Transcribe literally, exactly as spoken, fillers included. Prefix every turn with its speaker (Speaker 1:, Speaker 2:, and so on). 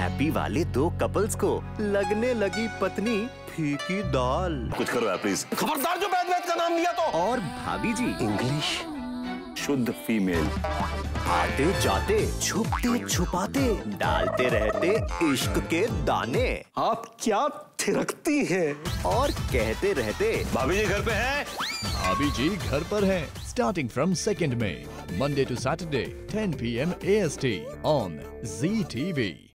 Speaker 1: Happy वाले दो couples को लगने लगी पत्नी फीकी दाल।
Speaker 2: कुछ करो यार प्लीज। खबरदार जो बैद बैद का नाम लिया तो।
Speaker 1: और भाभी जी
Speaker 2: इंग्लिश शुद्ध फीमेल।
Speaker 1: आते जाते छुपते छुपाते डालते रहते इश्क के दाने।
Speaker 2: आप क्या थिरकती हैं?
Speaker 1: और कहते रहते
Speaker 2: भाभी जी घर पे हैं?
Speaker 3: भाभी जी घर पर हैं। Starting from second May, Monday to Saturday, ten p m A S T on Z T V.